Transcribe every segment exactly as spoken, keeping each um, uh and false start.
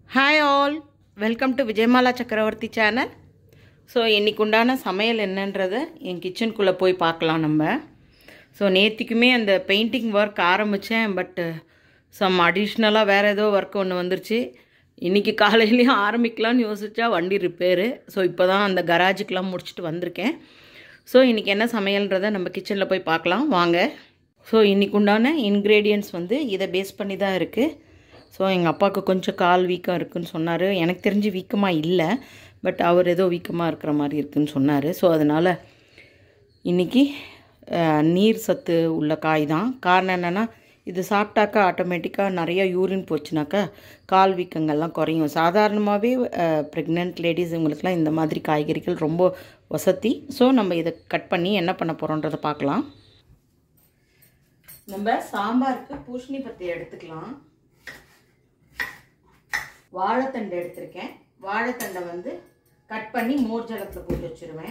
Hi all, welcome to Vijayamala Chakravarti channel. So இன்னைக்கு உண்டான சமையல் என்னன்றதை என் கிச்சனுக்குள்ளே போய் பார்க்கலாம் நம்ம. ஸோ நேற்றுக்குமே அந்த பெயிண்டிங் ஒர்க் ஆரம்பித்தேன், பட் சம் அடிஷ்னலாக வேறு ஏதோ ஒர்க் ஒன்று வந்துருச்சு. இன்றைக்கி காலையிலையும் ஆரம்பிக்கலான்னு யோசிச்சா வண்டி ரிப்பேரு. ஸோ இப்போ தான் அந்த கராஜுக்கெலாம் முடிச்சுட்டு வந்திருக்கேன். ஸோ இன்றைக்கி என்ன சமையல்ன்றதை நம்ம கிச்சனில் போய் பார்க்கலாம் வாங்க. ஸோ இன்றைக்கு உண்டான இன்க்ரீடியன்ட்ஸ் வந்து இதை பேஸ் பண்ணி தான் இருக்குது. ஸோ எங்கள் அப்பாவுக்கு கொஞ்சம் கால் வீக்கம் இருக்குதுன்னு சொன்னார். எனக்கு தெரிஞ்சு வீக்கமாக இல்லை, பட் அவர் ஏதோ வீக்கமாக இருக்கிற மாதிரி இருக்குதுன்னு சொன்னார். ஸோ அதனால் இன்றைக்கி நீர் சத்து உள்ள காய் தான். காரணம் என்னென்னா, இது சாப்பிட்டாக்கா ஆட்டோமேட்டிக்காக நிறையா யூரின் போச்சுனாக்கா கால் வீக்கங்கள்லாம் குறையும். சாதாரணமாகவே ப்ரெக்னென்ட் லேடிஸ் இவங்களுக்குலாம் இந்த மாதிரி காய்கறிகள் ரொம்ப வசதி. ஸோ நம்ம இதை கட் பண்ணி என்ன பண்ண போகிறோன்றதை பார்க்கலாம். நம்ம சாம்பாருக்கு பூசணி பத்தி எடுத்துக்கலாம். வாழைத்தண்டு எடுத்திருக்கேன். வாழைத்தண்டை வந்து கட் பண்ணி மோர் ஜலத்தில் போட்டு வச்சிருவேன்.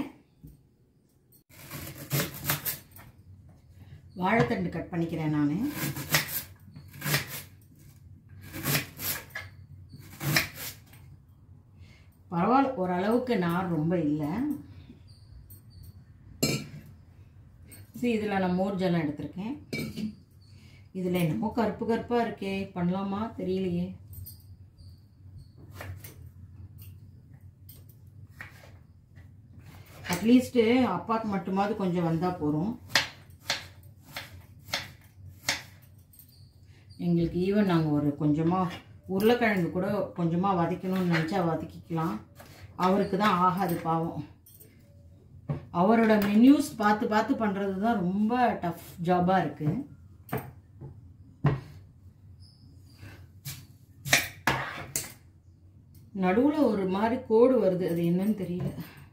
வாழைத்தண்டு கட் பண்ணிக்கிறேன் நான். பரவாயில்ல, ஓரளவுக்கு நார் ரொம்ப இல்லை. சரி, இதில் நான் மோர் ஜலம் எடுத்திருக்கேன். இதில் என்னமோ கருப்பு கருப்பாக இருக்கே, பண்ணலாமா தெரியலையே. அட்லீஸ்ட்டு அப்பாவுக்கு மட்டுமாவது கொஞ்சம் வந்தால் போகிறோம். எங்களுக்கு ஈவன் நாங்கள் ஒரு கொஞ்சமாக உருளைக்கிழங்கு கூட கொஞ்சமாக வதக்கணும்னு நினச்சா வதக்கிக்கலாம். அவருக்கு தான் ஆகாது பாவம். அவரோட மெனியூஸ் பார்த்து பார்த்து பண்ணுறது தான் ரொம்ப டஃப் ஜாபாக இருக்குது. நடுவில் ஒரு மாதிரி கோடு வருது, அது என்னன்னு தெரியல.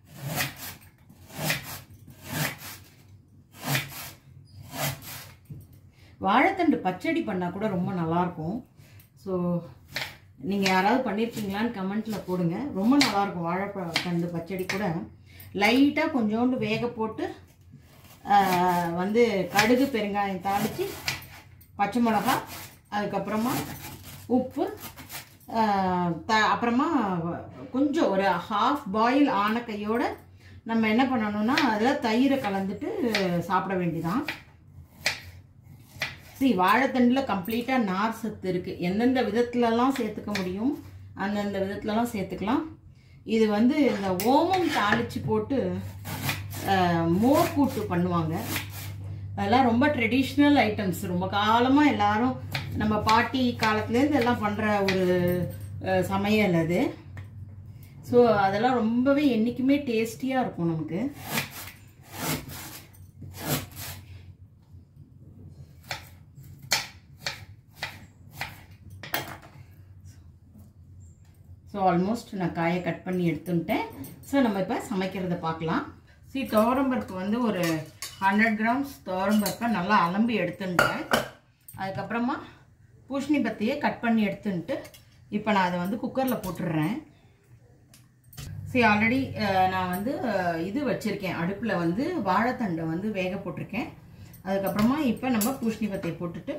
வாழைத்தண்டு பச்சடி பண்ணால் கூட ரொம்ப நல்லாயிருக்கும். ஸோ நீங்கள் யாராவது பண்ணியிருக்கீங்களான்னு கமெண்ட்டில் போடுங்க. ரொம்ப நல்லாயிருக்கும் வாழைத்தண்டு பச்சடி கூட. லைட்டாக கொஞ்சோண்டு வேக போட்டு வந்து கடுகு பெருங்காயம் தாளித்து பச்சை மிளகா, அதுக்கப்புறமா உப்பு, த அப்புறமா கொஞ்சம் ஒரு ஹாஃப் பாயில் ஆன கையோடு நம்ம என்ன பண்ணணும்னா அதில் தயிரை கலந்துட்டு சாப்பிட வேண்டியதான். சரி, வாழைத்தண்டில் கம்ப்ளீட்டாக நார் சத்து இருக்குது. எந்தெந்த விதத்துலலாம் சேர்த்துக்க முடியும் அந்தந்த விதத்துலலாம் சேர்த்துக்கலாம். இது வந்து இந்த ஓமம் தாளித்து போட்டு மோர் கூட்டு பண்ணுவாங்க. அதெல்லாம் ரொம்ப ட்ரெடிஷ்னல் ஐட்டம்ஸ். ரொம்ப காலமாக எல்லாரும் நம்ம பாட்டி காலத்துலேருந்து எல்லாம் பண்ணுற ஒரு சமையல் அது. ஸோ அதெல்லாம் ரொம்பவே என்றைக்குமே டேஸ்டியாக இருக்கும் நமக்கு. ஸோ ஆல்மோஸ்ட் நான் காயை கட் பண்ணி எடுத்துட்டேன். ஸோ நம்ம இப்போ சமைக்கிறத பார்க்கலாம். சரி, துவரம்பருப்பு வந்து ஒரு ஹண்ட்ரட் கிராம்ஸ் துவரம்பருப்பை நல்லா அலம்பி எடுத்துட்டேன். அதுக்கப்புறமா பூசணி பத்தியை கட் பண்ணி எடுத்துன்ட்டு இப்போ நான் அதை வந்து குக்கரில் போட்டுடுறேன். சரி, ஆல்ரெடி நான் வந்து இது வச்சுருக்கேன் அடுப்பில், வந்து வாழைத்தண்டை வந்து வேக போட்டிருக்கேன். அதுக்கப்புறமா இப்போ நம்ம பூசணி பத்தியை போட்டுட்டு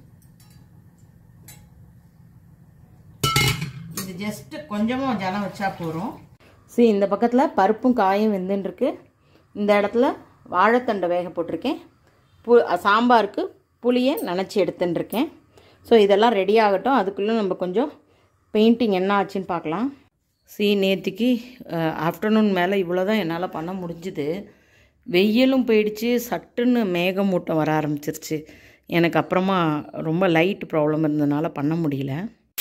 இது ஜஸ்ட் கொஞ்சமாக ஜலம் வச்சா போகிறோம். சரி, இந்த பக்கத்தில் பருப்பும் காயும் வெந்துட்டுருக்கு. இந்த இடத்துல வாழைத்தண்டை வேக போட்டிருக்கேன். பு சாம்பாருக்கு புளியை நனைச்சி எடுத்துட்டுருக்கேன். ஸோ இதெல்லாம் ரெடி ஆகட்டும். அதுக்குள்ளே நம்ம கொஞ்சம் பெயிண்டிங் என்ன ஆச்சுன்னு பார்க்கலாம். சி நேற்றுக்கு ஆஃப்டர்நூன் மேலே இவ்வளோ தான் என்னால் பண்ண முடிஞ்சுது. வெயிலும் போயிடுச்சு, சட்டுன்னு மேகமூட்டம் வர ஆரம்பிச்சிருச்சு எனக்கு. அப்புறமா ரொம்ப லைட் ப்ராப்ளம் இருந்ததுனால பண்ண முடியல.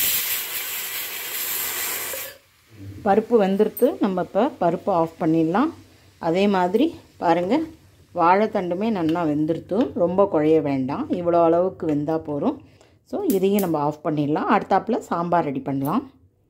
பருப்பு வெந்துடுத்து. நம்ம இப்போ பருப்பு ஆஃப் பண்ணிடலாம். அதே மாதிரி பாருங்கள், வாழைத்தண்டுமே நல்லா வெந்துடுத்து. ரொம்ப குழைய வேண்டாம், இவ்வளோ அளவுக்கு வெந்தால் போகிறோம். ஸோ இதையும் நம்ம ஆஃப் பண்ணிடலாம். அடுத்தாப்பில் சாம்பார் ரெடி பண்ணலாம்.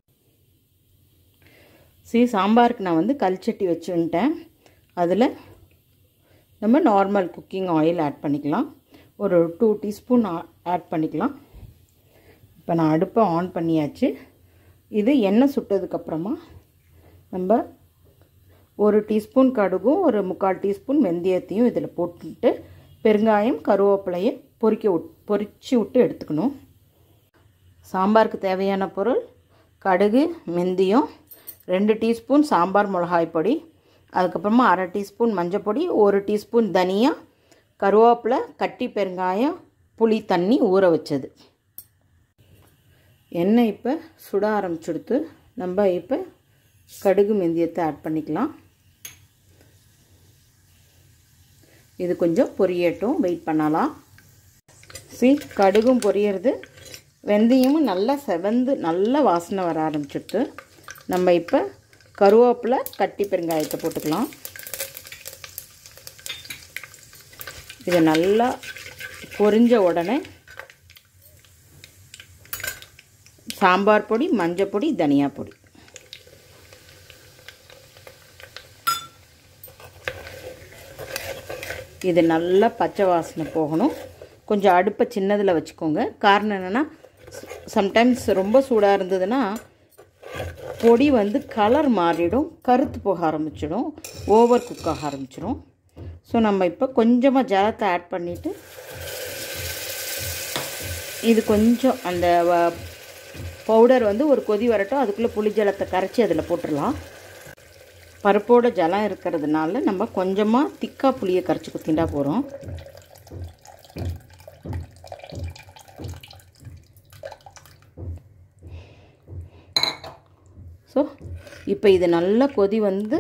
சரி, சாம்பாருக்கு நான் வந்து கல்சட்டி வச்சுட்டேன். அதில் நம்ம நார்மல் குக்கிங் ஆயில் ஆட் பண்ணிக்கலாம். ஒரு டூ டீஸ்பூன் ஆட் பண்ணிக்கலாம். இப்போ நான் அடுப்பை ஆன் பண்ணியாச்சு. இது எண்ணெய் சுட்டதுக்கப்புறமா நம்ம ஒரு டீஸ்பூன் கடுகும் ஒரு முக்கால் டீஸ்பூன் வெந்தயத்தையும் இதில் போட்டுட்டு பெருங்காயம் கருவேப்பிலையை பொரிக்க விட் பொரிச்சு விட்டு எடுத்துக்கணும். சாம்பாருக்கு தேவையான பொருள் கடுகு வெந்தயம் ரெண்டு டீஸ்பூன் சாம்பார் மிளகாய் பொடி, அதுக்கப்புறமா அரை டீஸ்பூன் மஞ்சள் பொடி, ஒரு டீஸ்பூன் தனியா, கருவேப்பிலை, கட்டி பெருங்காயம், புளி தண்ணி ஊற வச்சது. எண்ணெய் இப்போ சுட ஆரம்பிச்சுடுத்து. நம்ம இப்போ கடுகு வெந்தயத்தை ஆட் பண்ணிக்கலாம். இது கொஞ்சம் பொரியட்டும், வெயிட் பண்ணலாம். சி கடுகும் பொரியறது, வெந்தயமும் நல்லா செவந்து நல்ல வாசனை வர ஆரம்பிச்சுடுத்து. நம்ம இப்போ கருவேப்பிலை, கட்டி பெருங்காயத்தை போட்டுக்கலாம். இது நல்லா பொரிஞ்ச உடனே சாம்பார் பொடி, மஞ்சள் பொடி, தனியா பொடி, இது நல்லா பச்சை வாசனை போகணும். கொஞ்சம் அடுப்பை சின்னதில் வச்சுக்கோங்க. காரணம் என்னென்னா, சம்டைம்ஸ் ரொம்ப சூடாக இருந்ததுன்னா பொடி வந்து கலர் மாறிடும், கருத்து போக ஆரம்பிச்சிடும், ஓவர் குக் ஆக ஆரம்பிச்சிடும். ஸோ நம்ம இப்போ கொஞ்சமாக ஜலத்தை ஆட் பண்ணிவிட்டு இது கொஞ்சம் அந்த பவுடர் வந்து ஒரு கொதி வரட்டும். அதுக்குள்ளே புளி ஜலத்தை கரைச்சி அதில் போட்டுடலாம். பருப்போட ஜலம் இருக்கிறதுனால நம்ம கொஞ்சமாக திக்காக புளியை கரைச்சி குத்திண்டா போகிறோம். ஸோ இப்போ இது நல்லா கொதி வந்து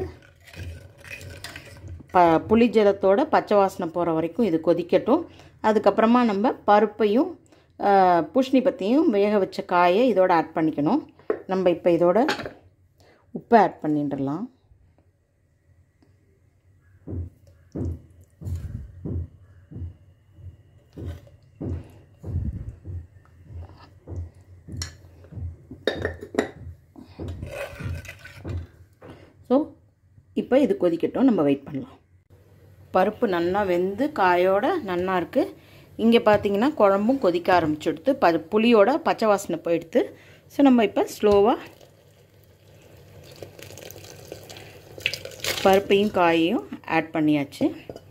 ப புளி ஜலத்தோட பச்சை வாசனை போகிற வரைக்கும் இது கொதிக்கட்டும். அதுக்கப்புறமா நம்ம பருப்பையும் பூசணி பற்றியும் வேக வச்ச காயை இதோட ஆட் பண்ணிக்கணும். நம்ம இப்போ இதோட உப்பை ஆட் பண்ணிடலாம். ஸோ இப்போ இது கொதிக்கட்டும், நம்ம வெயிட் பண்ணலாம். பருப்பு நல்லா வெந்து காயோட நல்லா இருக்குது. இங்கே பார்த்தீங்கன்னா குழம்பும் கொதிக்க ஆரம்பிச்சுடுத்து, ப புளியோட பச்சை வாசனை போயிடுத்து. ஸோ நம்ம இப்போ ஸ்லோவாக பருப்பையும் காயையும் ஆட் பண்ணியாச்சு.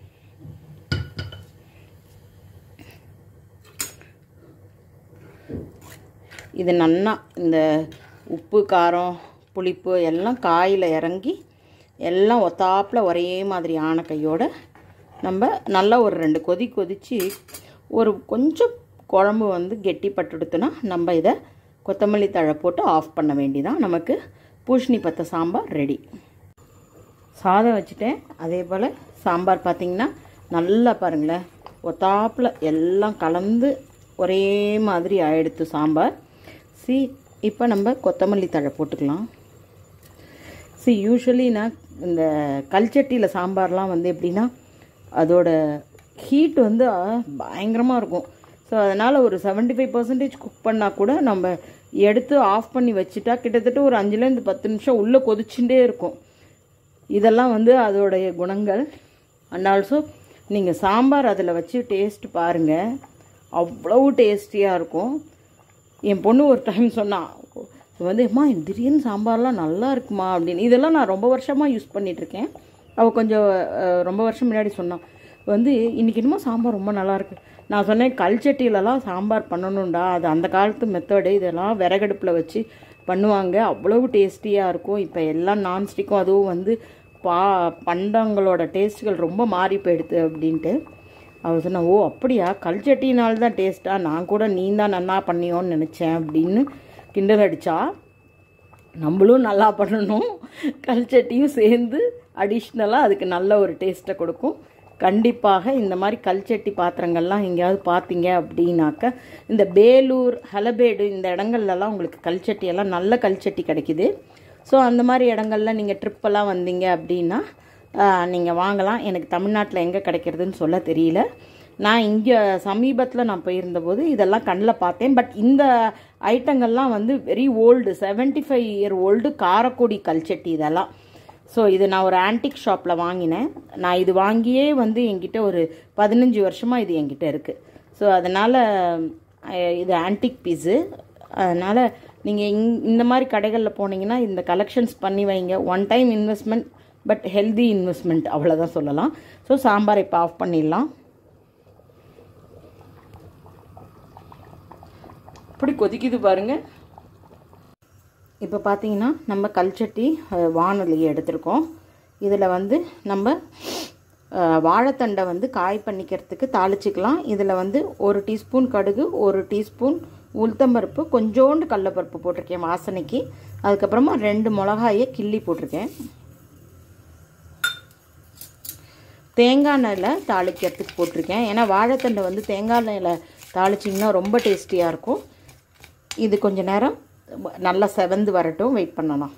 இது நல்லா இந்த உப்பு காரம் புளிப்பு எல்லாம் காயில் இறங்கி எல்லாம் ஒத்தாப்பில் ஒரே மாதிரி ஆன கையோடு நம்ம நல்லா ஒரு ரெண்டு கொதி கொதித்து ஒரு கொஞ்சம் குழம்பு வந்து கெட்டி பட்டுடுத்துனா நம்ம இதை கொத்தமல்லி தழை போட்டு ஆஃப் பண்ண வேண்டிதான். நமக்கு பூசணி பத்தை சாம்பார் ரெடி. சாதம் வச்சுட்டேன். அதே போல் சாம்பார் பார்த்திங்கன்னா நல்லா பாருங்களேன், ஒத்தாப்பில் எல்லாம் கலந்து ஒரே மாதிரி ஆகிடுத்து சாம்பார். சி இப்போ நம்ம கொத்தமல்லி தழை போட்டுக்கலாம். சி யூஸ்வலி நான் இந்த கல்ச்சட்டியில் சாம்பார்லாம் வந்து எப்படின்னா அதோட ஹீட் வந்து பயங்கரமாக இருக்கும். ஸோ அதனால் ஒரு செவன்ட்டி ஃபைவ் பர்சன்டேஜ் குக் பண்ணால் கூட நம்ம எடுத்து ஆஃப் பண்ணி வச்சுட்டா கிட்டத்தட்ட ஒரு அஞ்சுலேருந்து பத்து நிமிஷம் உள்ளே கொதிச்சுட்டே இருக்கும். இதெல்லாம் வந்து அதோடைய குணங்கள். அண்ட் ஆல்சோ நீங்கள் சாம்பார் அதில் வச்சு டேஸ்ட் பாருங்கள், அவ்வளவு டேஸ்டியாக இருக்கும். என் பொண்ணு ஒரு டைம் சொன்னான் வந்து, அம்மா திடீர்னு சாம்பார்லாம் நல்லா இருக்குமா அப்படின்னு. இதெல்லாம் நான் ரொம்ப வருஷமாக யூஸ் பண்ணிகிட்ருக்கேன். அவள் கொஞ்சம் ரொம்ப வருஷம் முன்னாடி சொன்னான் வந்து, இன்றைக்கி என்னமோ சாம்பார் ரொம்ப நல்லாயிருக்கு. நான் சொன்னேன், கல்ச்சட்டிலலாம் சாம்பார் பண்ணணும்டா, அது அந்த காலத்து மெத்தடு. இதெல்லாம் விறகடுப்பில் வச்சு பண்ணுவாங்க, அவ்வளவு டேஸ்டியாக இருக்கும். இப்போ எல்லாம் நான்ஸ்டிக்கும் அதுவும் வந்து பா பண்டங்களோட டேஸ்ட்டுகள் ரொம்ப மாறி போயிடுது அப்படின்ட்டு அவள் சொன்னா, ஓ அப்படியா, கல்ச்சட்டினால்தான் தான் டேஸ்ட்டாக, நான் கூட நீ தான் நல்லா பண்ணியோன்னு நினச்சேன் அப்படின்னு கிண்டல் அடித்தா. நம்மளும் நல்லா பண்ணணும், கல்ச்சட்டியும் சேர்ந்து அடிஷ்னலாக அதுக்கு நல்ல ஒரு டேஸ்ட்டை கொடுக்கும். கண்டிப்பாக இந்த மாதிரி கல்ச்சட்டி பாத்திரங்கள்லாம் எங்கேயாவது பார்த்தீங்க அப்படின்னாக்க, இந்த பேலூர் ஹலபேடு இந்த இடங்கள்லாம் உங்களுக்கு கல்ச்சட்டியெல்லாம் நல்ல கல்ச்சட்டி கிடைக்கிது. ஸோ அந்த மாதிரி இடங்கள்ல நீங்கள் ட்ரிப்பெல்லாம் வந்தீங்க அப்படின்னா நீங்கள் வாங்கலாம். எனக்கு தமிழ்நாட்டில் எங்கே கிடைக்கிறதுன்னு சொல்ல தெரியல. நான் இங்கே சமீபத்தில் நான் போயிருந்தபோது இதெல்லாம் கண்ணில் பார்த்தேன். பட் இந்த ஐட்டங்கள்லாம் வந்து very old, seventy five year old Karaikudi கல்ச்சட்டி இதெல்லாம். ஸோ இது நான் ஒரு ஆன்டிக் ஷாப்பில் வாங்கினேன். நான் இது வாங்கியே வந்து என்கிட்ட ஒரு பதினஞ்சு வருஷமாக இது என்கிட்ட இருக்குது. ஸோ அதனால் இது ஆன்டிக் பீஸு. அதனால் நீங்கள் இங் இந்த மாதிரி கடைகளில் போனீங்கன்னா இந்த கலெக்ஷன்ஸ் பண்ணி வைங்க. One time investment, but healthy investment, அவ்வளோதான் சொல்லலாம். ஸோ சாம்பார் இப்போ ஆஃப் பண்ணிடலாம். இப்படி கொதிக்குது பாருங்கள். இப்போ பார்த்தீங்கன்னா நம்ம கல்ச்சட்டி வானொலியை எடுத்துருக்கோம். இதில் வந்து நம்ம வாழைத்தண்டை வந்து காய் பண்ணிக்கிறதுக்கு தாளிச்சிக்கலாம். இதில் வந்து ஒரு டீஸ்பூன் கடுகு, ஒரு டீஸ்பூன் உளுத்தம்பருப்பு, கொஞ்சோண்டு கடலைப்பருப்பு போட்டிருக்கேன் வாசனைக்கு. அதுக்கப்புறமா ரெண்டு மிளகாயை கிள்ளி போட்டிருக்கேன். தேங்காய் எண்ணெயில் தாளிக்கிறதுக்கு போட்டிருக்கேன். ஏன்னா வாழைத்தண்டை வந்து தேங்காய் எண்ணெயில் தாளிச்சிங்கன்னா ரொம்ப டேஸ்டியாக இருக்கும். இது கொஞ்சம் நேரம் நல்லா செவந்து வரட்டும், வெயிட் பண்ணலாம்.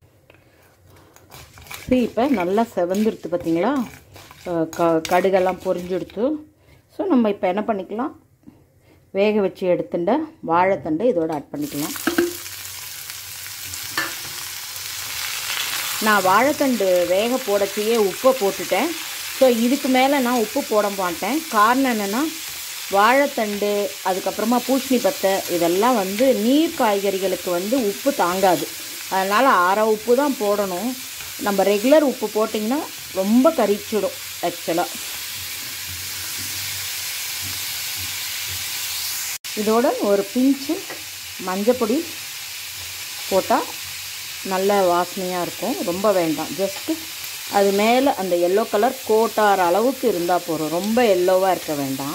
சரி, இப்போ நல்லா செவந்துடுத்து பார்த்தீங்களா, க கடுகெல்லாம் பொரிஞ்சுடுத்து. ஸோ நம்ம இப்போ என்ன பண்ணிக்கலாம், வேக வச்சு எடுத்துட்ட வாழைத்தண்டை இதோடு ஆட் பண்ணிக்கலாம். நான் வாழைத்தண்டு வேக போடச்சையே உப்பை போட்டுட்டேன். ஸோ இதுக்கு மேலே நான் உப்பு போட மாட்டேன். காரணம் என்னென்னா, வாழைத்தண்டு அதுக்கப்புறமா பூசணி பத்தை இதெல்லாம் வந்து நீர் காய்கறிகளுக்கு வந்து உப்பு தாங்காது. அதனால் அரை உப்பு தான் போடணும். நம்ம ரெகுலர் உப்பு போட்டிங்கன்னா ரொம்ப கரிச்சிடும் ஆக்சுவலாக. இதோட ஒரு பிஞ்சு மஞ்சப்பொடி போட்டால் நல்ல வாசனையாக இருக்கும். ரொம்ப வேண்டாம், ஜஸ்ட்டு அது மேலே அந்த எல்லோ கலர் கோட்டார அளவுக்கு இருந்தால் போதும். ரொம்ப எல்லோவாக இருக்க வேண்டாம்.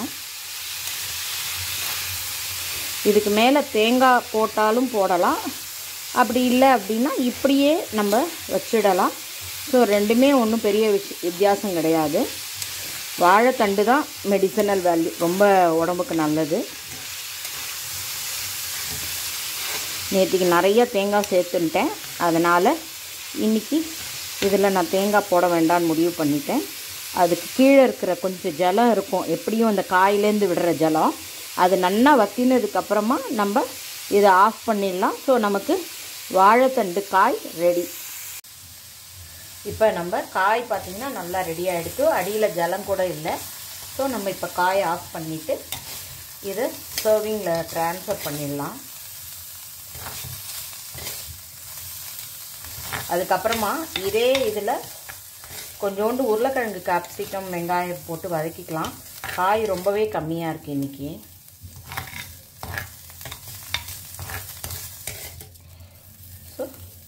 இதுக்கு மேலே தேங்காய் போட்டாலும் போடலாம், அப்படி இல்லை அப்படின்னா இப்படியே நம்ம வச்சிடலாம். ஸோ ரெண்டுமே ஒன்றும் பெரிய விஷ வித்தியாசம் கிடையாது. வாழைத்தண்டு தான் மெடிசனல் வேல்யூ, ரொம்ப உடம்புக்கு நல்லது. நேற்றுக்கு நிறைய தேங்காய் சேர்த்துன்ட்டேன். அதனால் இன்றைக்கி இதில் நான் தேங்காய் போட வேண்டாம்னு முடிவு பண்ணிட்டேன். அதுக்கு கீழே இருக்கிற கொஞ்சம் ஜலம் இருக்கும், எப்படியும் அந்த காயிலேருந்து விடுற ஜலம், அது நல்லா வற்றினதுக்கப்புறமா நம்ம இதை ஆஃப் பண்ணிடலாம். ஸோ நமக்கு வாழைத்தண்டு காய் ரெடி. இப்போ நம்ம காய் பார்த்திங்கன்னா நல்லா ரெடி ஆகிடுச்சு, அடியில் ஜலம் கூட இல்லை. ஸோ நம்ம இப்போ காயை ஆஃப் பண்ணிவிட்டு இதை சர்விங்கில் ட்ரான்ஸ்ஃபர் பண்ணிடலாம். அதுக்கப்புறமா இதே இதில் கொஞ்சோண்டு உருளைக்கிழங்கு, கேப்சிகம், வெங்காயம் போட்டு வதக்கிக்கலாம். காய் ரொம்பவே கம்மியாக இருக்குது இன்றைக்கி. ஸோ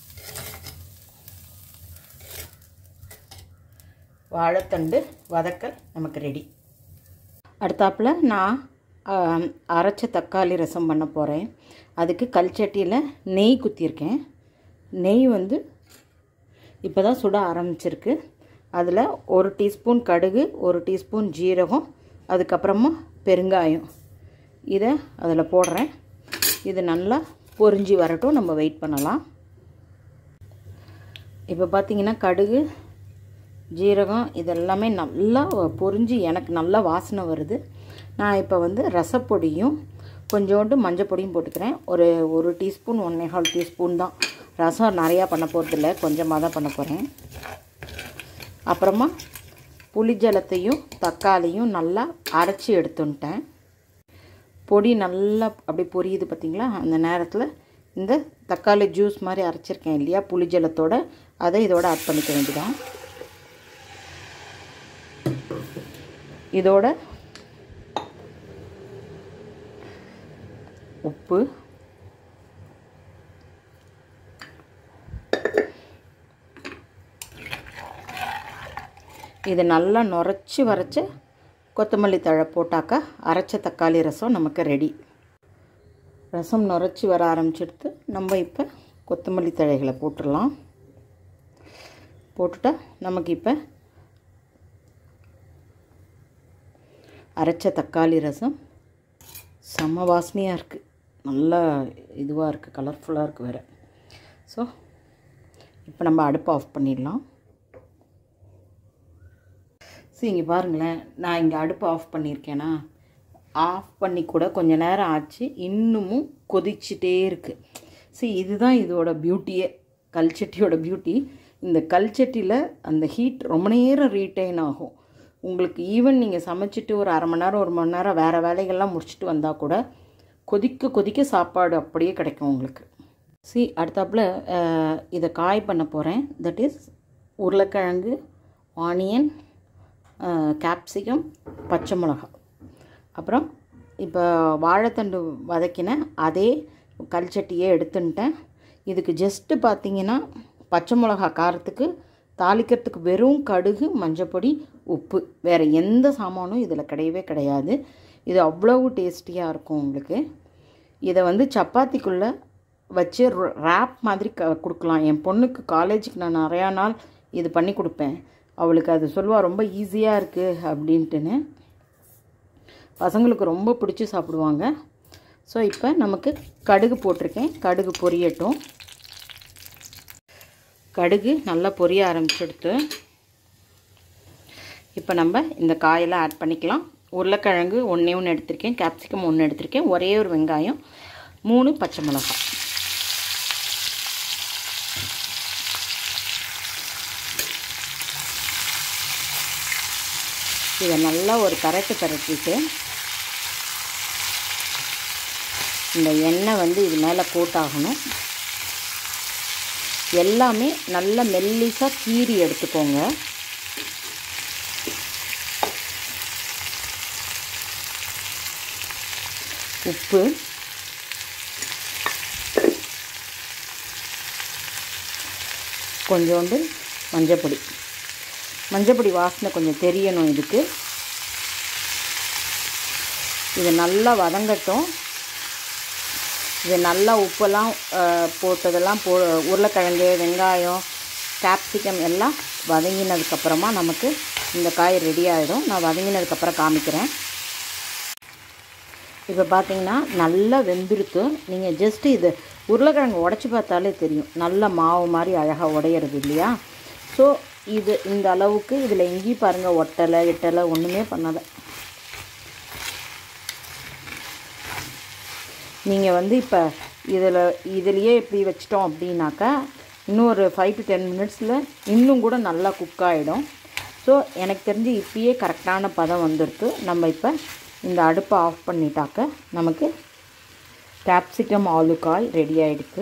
வாழைத்தண்டு வதக்கல் நமக்கு ரெடி. அடுத்தாப்பில் நான் அரைச்ச தக்காளி ரசம் பண்ண போகிறேன். அதுக்கு கல்ச்சட்டியில் நெய் குத்தியிருக்கேன். நெய் வந்து இப்போ தான் சுட ஆரம்பிச்சிருக்கு. அதில் ஒரு டீஸ்பூன் கடுகு, ஒரு டீஸ்பூன் ஜீரகம், அதுக்கப்புறமா பெருங்காயம், இதை அதில் போடுறேன். இது நல்லா பொரிஞ்சு வரட்டும், நம்ம வெயிட் பண்ணலாம். இப்போ பார்த்திங்கன்னா கடுகு, ஜீரகம் இதெல்லாமே நல்லா பொரிஞ்சு எனக்கு நல்லா வாசனை வருது. நான் இப்போ வந்து ரசப்பொடியும் கொஞ்சோண்டு மஞ்சள் பொடியும் போட்டுக்கிறேன். ஒரு ஒரு டீஸ்பூன் ஒன்றேகால் டீஸ்பூன் தான். ரசம் நிறையா பண்ண போகிறதில்ல, கொஞ்சமாக தான் பண்ண போகிறேன். அப்புறமா புளி ஜலத்தையும் தக்காளியும் நல்லா அரைச்சி எடுத்துட்டேன். பொடி நல்லா அப்படி பொரியுது பார்த்திங்களா, அந்த நேரத்தில் இந்த தக்காளி ஜூஸ் மாதிரி அரைச்சிருக்கேன் இல்லையா புளி ஜலத்தோட, அதை இதோட ஆட் பண்ணிக்க வேண்டியதான். இதோட உப்பு, இது நல்லா நுரைச்சி வரைச்சி கொத்தமல்லி தழை போட்டாக்கா அரைச்ச தக்காளி ரசம் நமக்கு ரெடி. ரசம் நுரைச்சி வர ஆரம்பிச்சிடுத்து. நம்ம இப்போ கொத்தமல்லி தழைகளை போட்டுடலாம். போட்டுட்டா நமக்கு இப்போ அரைச்ச தக்காளி ரசம் செம்ம வாசனையாக இருக்குது, நல்லா இதுவாக இருக்குது, கலர்ஃபுல்லாக இருக்குது வேறு. ஸோ இப்போ நம்ம அடுப்பை ஆஃப் பண்ணிடலாம். சரி, இங்கே பாருங்களேன், நான் இங்கே அடுப்பை ஆஃப் பண்ணியிருக்கேனா, ஆஃப் பண்ணி கூட கொஞ்சம் நேரம் ஆச்சு, இன்னமும் கொதிச்சுட்டே இருக்குது. சரி, இதுதான் இதோட பியூட்டியே, கல்ச்சட்டியோட பியூட்டி. இந்த கல்ச்சட்டியில் அந்த ஹீட் ரொம்ப நேரம் ரீட்டைன் ஆகும். உங்களுக்கு ஈவன் நீங்கள் சமைச்சிட்டு ஒரு அரை மணி நேரம் ஒரு மணி நேரம் வேறு வேலைகள்லாம் முடிச்சுட்டு வந்தால் கூட கொதிக்க கொதிக்க சாப்பாடு அப்படியே கிடைக்கும் உங்களுக்கு. சி அடுத்தாப்பில் இதை காய் பண்ண போகிறேன். தட் இஸ் உருளைக்கிழங்கு, ஆனியன், கேப்சிகம், பச்சை மிளகாய். அப்புறம் இப்போ வாழைத்தண்டு வதக்கின அதே கல்ச்சட்டியே எடுத்துன்ட்டேன். இதுக்கு ஜஸ்ட்டு பார்த்திங்கன்னா பச்சை மிளகா காரத்துக்கு தாளிக்கிறதுக்கு வெறும் கடுகு, மஞ்சப்பொடி, உப்பு, வேறு எந்த சாமானும் இதில் கிடையவே கிடையாது. இது அவ்வளவு டேஸ்டியாக இருக்கும் உங்களுக்கு. இதை வந்து சப்பாத்திக்குள்ளே வச்சு ரேப் மாதிரி க கொடுக்கலாம். என் பொண்ணுக்கு காலேஜுக்கு நான் நிறையா நாள் இது பண்ணி கொடுப்பேன். அவளுக்கு அது சொல்லுவாள் ரொம்ப ஈஸியாக இருக்குது அப்படின்ட்டுன்னு. பசங்களுக்கு ரொம்ப பிடிச்சி சாப்பிடுவாங்க. ஸோ இப்போ நமக்கு கடுகு போட்டிருக்கேன். கடுகு பொரியட்டும். கடுகு நல்லா பொரிய ஆரம்பிச்சுடுத்து. இப்போ நம்ம இந்த காயெல்லாம் ஆட் பண்ணிக்கலாம். உருளைக்கிழங்கு ஒன்றே ஒன்று எடுத்திருக்கேன், கேப்சிகம் ஒன்று எடுத்திருக்கேன், ஒரே ஒரு வெங்காயம், மூணு பச்சை மிளகாய். இதை நல்லா ஒரு கரட்டு கரட்டிட்டு இந்த எண்ணெய் வந்து இது மேலே கோட்டாகணும். எல்லாமே நல்லா மெல்லிசாக கீறி எடுத்துக்கோங்க. உப்பு, கொஞ்சோண்டு மஞ்சப்பொடி. மஞ்சப்பொடி வாசனை கொஞ்சம் தெரியணும் இதுக்கு. இது நல்லா வதங்கட்டும். இது நல்லா உப்பெல்லாம் போட்டதெல்லாம் போ உருளைக்கிழங்கு, வெங்காயம், கேப்சிகம் எல்லாம் வதங்கினதுக்கப்புறமா நமக்கு இந்த காய் ரெடி ஆகிடும். நான் வதங்கினதுக்கப்புறம் காமிக்கிறேன். இப்போ பார்த்தீங்கன்னா நல்லா வெந்துருத்து. நீங்கள் ஜஸ்ட்டு இது உருளைக்கிழங்கு உடச்சி பார்த்தாலே தெரியும், நல்ல மாவு மாதிரி அழகாக உடையிறது இல்லையா? ஸோ இது இந்த அளவுக்கு. இதில் எங்கேயும் பாருங்கள் ஒட்டலை எட்டலை ஒன்றுமே பண்ணலை. நீங்கள் வந்து இப்போ இதில் இதிலையே இப்படி வச்சிட்டோம் அப்படின்னாக்கா இன்னும் ஒரு ஃபைவ் டு டென் மினிட்ஸில் இன்னும் கூட நல்லா குக் ஆகிடும். ஸோ எனக்கு தெரிஞ்சு இப்பயே கரெக்டான பதம் வந்துடுது. நம்ம இப்போ இந்த அடுப்பை ஆஃப் பண்ணிட்டாக்க நமக்கு கேப்சிகம் ஆலுக்காய் ரெடி ஆகிடுது.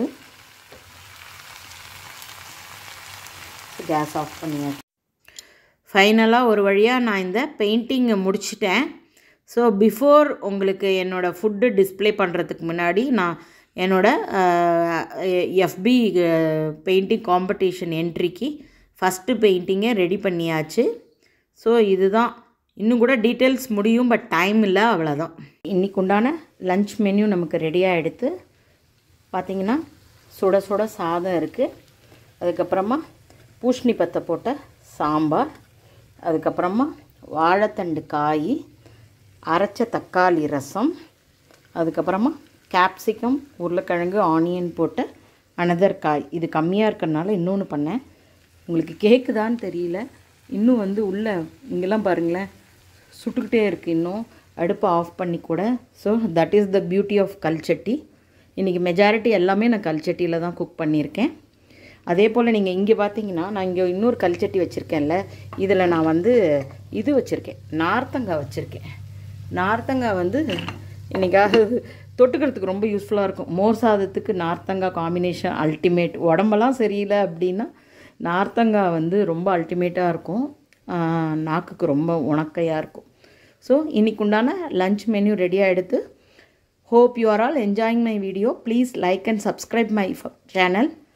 கேஸ் ஆஃப் பண்ணியாச்சு. ஃபைனலாக ஒரு வழியாக நான் இந்த பெயிண்டிங்கை முடிச்சிட்டேன். ஸோ பிஃபோர் உங்களுக்கு என்னோடய ஃபுட்டு டிஸ்பிளே பண்ணுறதுக்கு முன்னாடி நான் என்னோடய எஃப்பி பெயிண்டிங் காம்படிஷன் என்ட்ரிக்கு ஃபஸ்ட்டு பெயிண்டிங்கை ரெடி பண்ணியாச்சு. ஸோ இதுதான். இன்னும் கூட டீட்டெயில்ஸ் முடியும், பட் டைம் இல்லை, அவ்வளோதான். இன்றைக்கு உண்டான லன்ச் மெனு நமக்கு ரெடியாக எடுத்து பார்த்திங்கன்னா சுட சுட சாதம் இருக்குது. அதுக்கப்புறமா பூசணி பத்தை போட்ட சாம்பார், அதுக்கப்புறமா வாழைத்தண்டு காய், அரைச்ச தக்காளி ரசம், அதுக்கப்புறமா கேப்சிகம், உருளைக்கிழங்கு, ஆனியன் போட்ட அனதர் காய். இது கம்மியாக இருக்கிறதுனால இன்னொன்று பண்ணேன். உங்களுக்கு கேட்குதான்னு தெரியல, இன்னும் வந்து உள்ளே இங்கெல்லாம் பாருங்களேன் சுட்டுக்கிட்டே இருக்குது. இன்னும் அடுப்பை ஆஃப் பண்ணி கூட. So that is the beauty of கல்ச்சட்டி. இன்றைக்கி மெஜாரிட்டி எல்லாமே நான் கல்ச்சட்டியில் தான் குக் பண்ணியிருக்கேன். அதே போல் நீங்கள் இங்கே பார்த்தீங்கன்னா நான் இங்கே இன்னொரு கல்ச்சட்டி வச்சுருக்கேன்ல, இதில் நான் வந்து இது வச்சுருக்கேன், நார்த்தங்காய் வச்சுருக்கேன். நார்த்தங்காய் வந்து இன்றைக்காவது தொட்டுக்கிறதுக்கு ரொம்ப யூஸ்ஃபுல்லாக இருக்கும். மோர் சாதத்துக்கு நார்த்தங்காய் காம்பினேஷன் அல்டிமேட். உடம்பெல்லாம் சரியில்லை அப்படின்னா நார்த்தங்காய் வந்து ரொம்ப அல்டிமேட்டாக இருக்கும். நாக்குக்கு ரொம்ப உணக்கையாக இருக்கும். ஸோ இன்றைக்கு உண்டான லன்ச் மெனு ரெடியாக எடுத்து, hope you are all enjoying my video. Please like and subscribe my channel.